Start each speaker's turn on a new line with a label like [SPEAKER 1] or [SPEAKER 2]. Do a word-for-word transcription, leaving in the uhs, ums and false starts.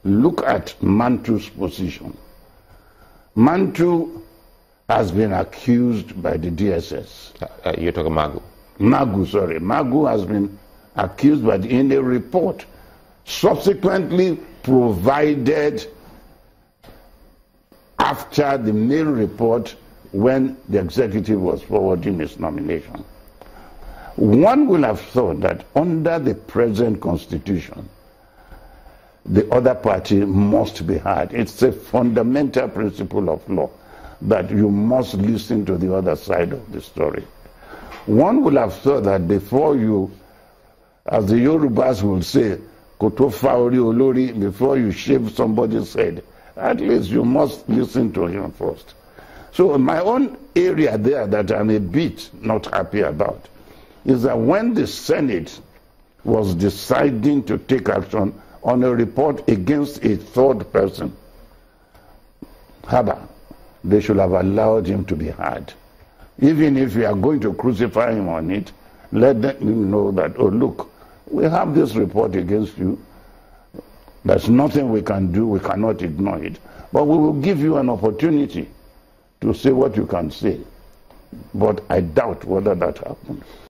[SPEAKER 1] look at Mantu's position. Mantu has been accused by the D S S.
[SPEAKER 2] Uh, you're talking Magu.
[SPEAKER 1] Magu, sorry. Magu has been accused by the, in a report, subsequently provided after the main report when the executive was forwarding his nomination. One will have thought that under the present constitution, the other party must be heard. It's a fundamental principle of law that you must listen to the other side of the story. One will have thought that before you, as the Yorubas will say, Koto Faori Olori, before you shave somebody's head, at least you must listen to him first. So in my own area there that I'm a bit not happy about is that when the Senate was deciding to take action on a report against a third person, Haba, they should have allowed him to be heard. Even if you are going to crucify him on it, let them know that, oh look, we have this report against you. There's nothing we can do, we cannot ignore it. But we will give you an opportunity to say what you can say. But I doubt whether that happened.